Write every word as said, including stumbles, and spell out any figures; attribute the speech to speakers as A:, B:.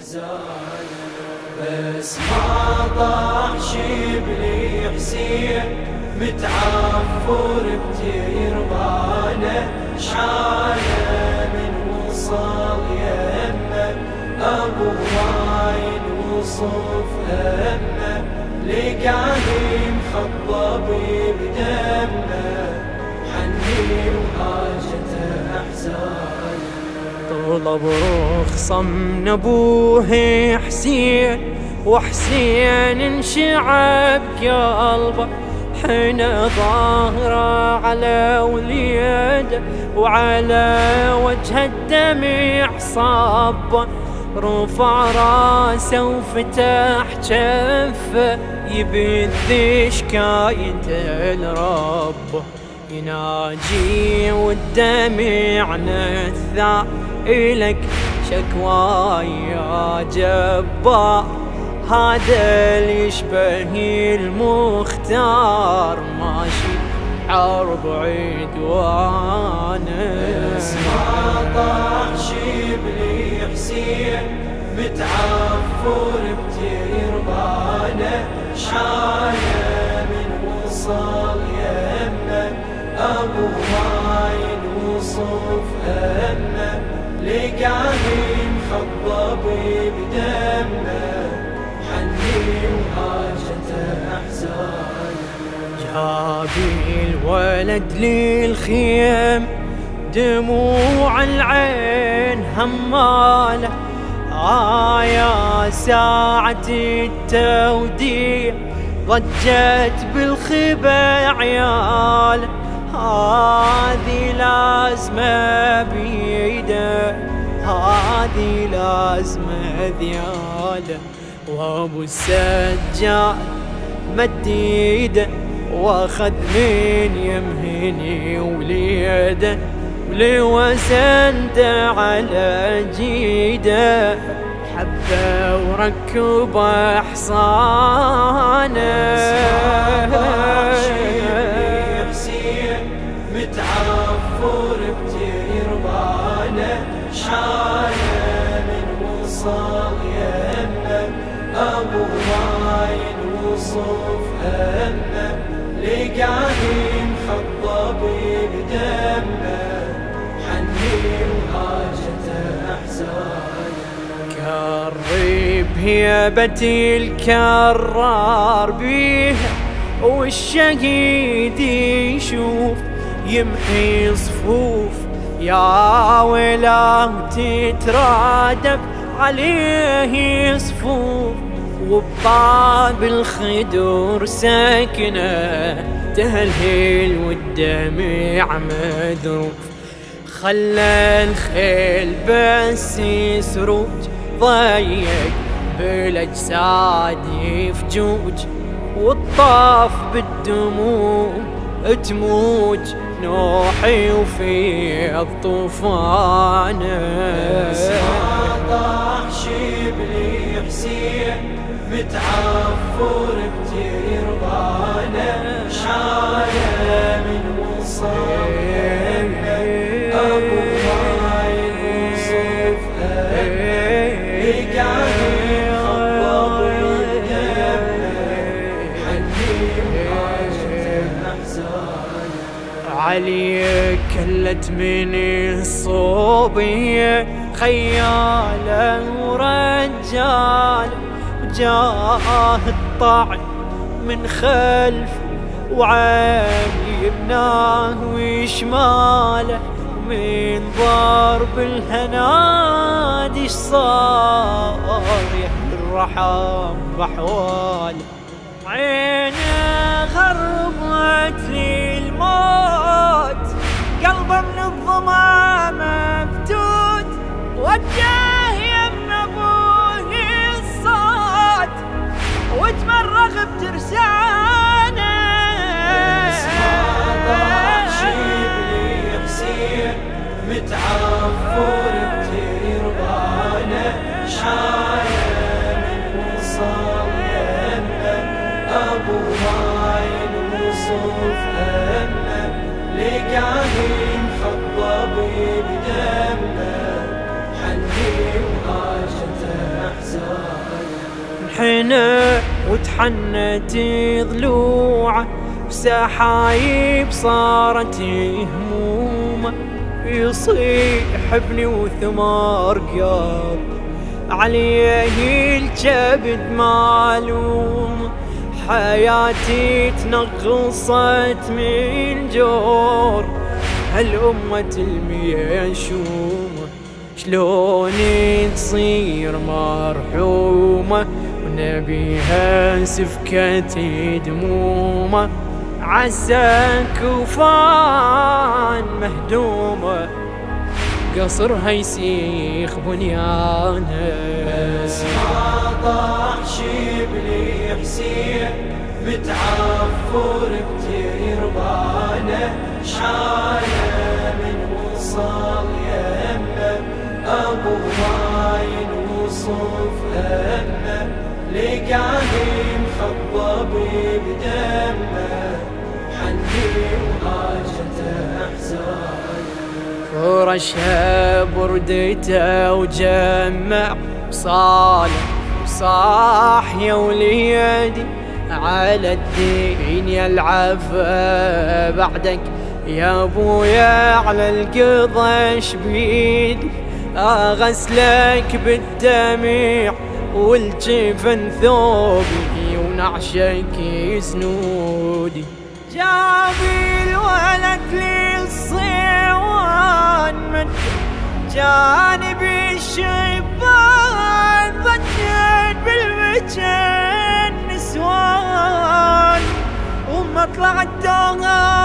A: أحزانه. بس ما طاح شبلي حسين متعفر بتربانه، شعاله من وصل يمه أبو وايد وصف همه، لقاني مخضب بدمه حني وحاجته أحزانه. طلب رخصة من أبوه حسين، وحسين انشعب قلبه حين ظهره على وليده، وعلى وجه الدمع صبه، رفع راسه وفتح جفه يبث شكايته لربه، يناجي والدمع نثى إلك شكواي يا جبار، هذا اللي يشبه المختار ماشي حرب عدوانه. بس ما طاح شبلي حسين متعفر بتربانه، شعاله من وصل يمه أبو وايد وصف همه، لقاني مخضب بدمه حني وحاجته أحزانه. جابي الولد للخيم دموع العين هماله، آه يا ساعة التوديع ضجت بالخبا عياله، هذه لازمة بيده هذه لازمة ذياله، وابو السجاد مد ايده واخذ من يمهني وليده، ولوسنده على جيده حبه وركب حصانه. متعفر بتربانه، شعاله من وصل يمه أبو وايد وصف همه، لقاني مخضب بدمه حني وحاجته أحزانه. كرب هيبة الكرار بيها والشهيد يشوف يمحي صفوف، يا ويلاه تترادف عليه صفوف، وبباب الخدور ساكنه تهلهل والدمع مذروف، خلى الخيل بس يسروج ضيق بالاجساد يفجوج، والطاف بالدموع تموج نوحي وفيض طوفانه. بس ما طاح شبلي حسين متعفر بتربانه، شعاله من وصل يمه أبو وايد وصف همه، لقاني مخضب بدمه حني وحاجته أحزانه. علي كلت من الصوبية خياله ورجاله، وجاه الطعن من خلف وعيبناه وشماله، ومن ضرب الهنادي صار يحمي الرحم بحواله، عينه غربت للموت قلبه من الظما مفتوت، وجه يم ابوه الصوت وتمرغ بترسانه. بس ما طاح شبلي حسين متعفر بتربانه، شعاله من وصل يمه أبو وايد وصف همه، لقاني مخضب بدمه حني وحاجته أحزانه. انحنى وتحنت ضلوعه بسحايب صارت همومه، يصيح ابني وثمار قلب عليه الكبد معلوم. حياتي تنغصت من جور هالأمة الميشومة، شلون تصير مرحومة ونبيها سفكة دمومة، عسى كوفان مهدومة قصرها يسيخ بنيانه.
B: بس ما طاح شبلي حسين متعفر بتربانه، شعاله من وصل يمه ابو ماين وصف همه، لقاه مخضب بدمه حني وحاجته احزانه.
A: فرشها بردته وجمع صالح وصاح يا وليدي على الدين يلعب بعدك يا ابويا على القضش بيدي، اغسلك بالدمع والجفن ثوبي ونعشك سنودي. جابي الولد للصيوان من جانب الشيبان، ضجت بالبجن نسوان ومطلع الدوغان